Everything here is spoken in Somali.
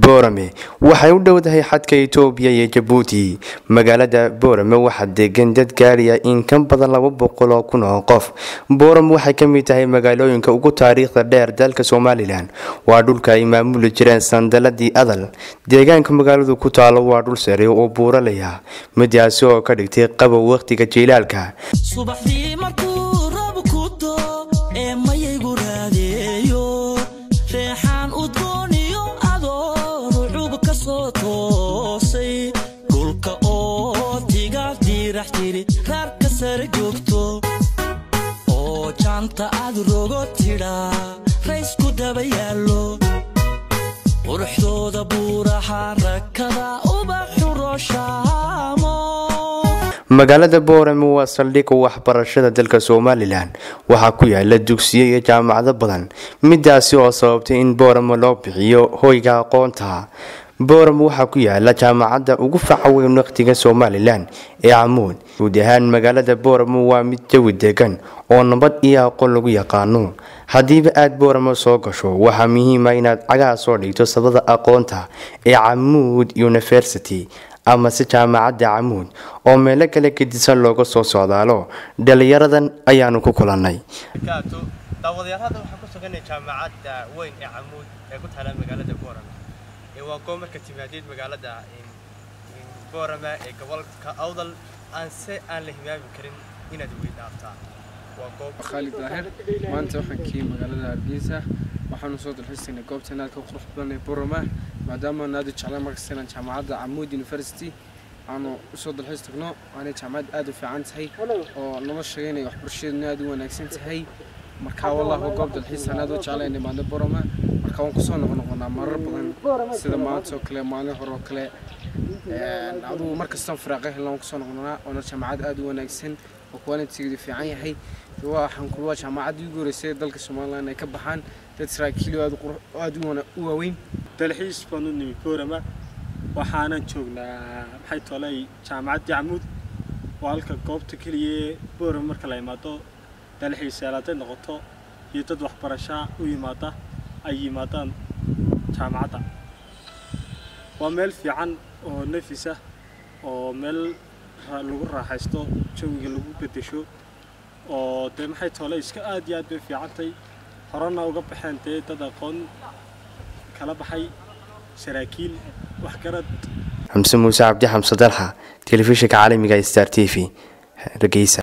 Boorame waxay u dhowdahay xadka Itoobiya iyo Djibouti. Magaalada Boorame waxaa degan dad gaaraya in ka badan 200,000 oo qof. Boorame waxay ka mid tahay magaalooyinka ugu taariikhda dheer dalka Soomaaliland. Waa dhulka ay maamuli jireen sandaladii Adal. Deegaanka magaaladu ku taalo waa dhul sare oo buuralaya, midaas oo ka dhigtay qabow waqtiga jiilaalka. Subaxdii markuu roob ku doo ee maygu raadeeyo reexan u dooniyo adoo ruuxu ka soo toosay dhulka oo tiga dirax tiri raarka sare joogto oo janta aad rogo tira raysku daba yaalo quruxdooda buuraha rakada ubaxu rooshaamo. magaalada Boorame waa saldhigga waxbarashada dalka Soomaaliland. Waxaa ku yaala dugsiyo iyo jaamacado badan, midaas oo sababtay in Boorame loo bixiyo hoyga aqoonta. Boorame waxaa ku yaala jaamacadda ugu faca weyn waqtiga Soomaaliland ee Amuud. Guud ahaan magaalada Boorame waa mid jawi degan oo nabad iyo aqoon lagu yaqaano. Hadiiba aad Boorame soo gasho, waxaa muhiim ah inaad cagaha soo dhigto sabada aqoonta ee Amuud University ama si jaamacadda Amuud oo meel kale ka disan looga soo socdaalo. Dhalinyaradan ayaanu ku kulanay. daawadayaasha waxaan ku suganay jaamacadda weyn ee Amuud ee ku taala magaalada Boorame. waa goob marka timaadid magaalada Boorame ee gobolka Awdal aan la hilmaami karin inaad weydaaftaa. waa goob Khalid Daahir maanta waxaan ka magaalada Hargeysa waxaan soo dalxiisanay goobta naadka qurux badan ee Boorame maadaama naadi jeclaan markasta jaamacadda Amuud University aanu soo dalxiis tagno. waana jaamacad aad u fiican tahay oo nolosheena iyo waxbarashadeena aad u wanaagsan tahay. marka wallahi goob dalxiis aad u jeclaan maanta Boorame marka waan ku soo noqonaa marar badan sida maanta oo kale maalin hore oo kale aduu markasta firaaqo helaan ku soo noqonaa. waana jaamacad aad u wanaagsan oo quality-geedu fiican yahay. waxaan ku waa jaamacad ugu horeysay dalka Soomaaliland ay ka baxaan dad saraakiil aad u waaweyn. dalxiis banu nimid Boorame waxaanan joognaa maxay tolay jaamacadda Amuud waa halka goobta kaliya Boorame marka la yimaado dalxiis yeelata noqoto iyo dad waxbarasho u yimaada ay yimaadaan jaamacadda. waa meel fiican oo nafis ah oo meel lagu raaxaysto jawiga lagu bedesho oo maxay tolay iska aad iyo aad bay fiicantay. horena uga baxeen dad aqoon kala baxay saraakiil wax garad. Xamse Muuse Cabdi Xamse Dalxa, telefishinka caalamiga Star TV, Hargeysa.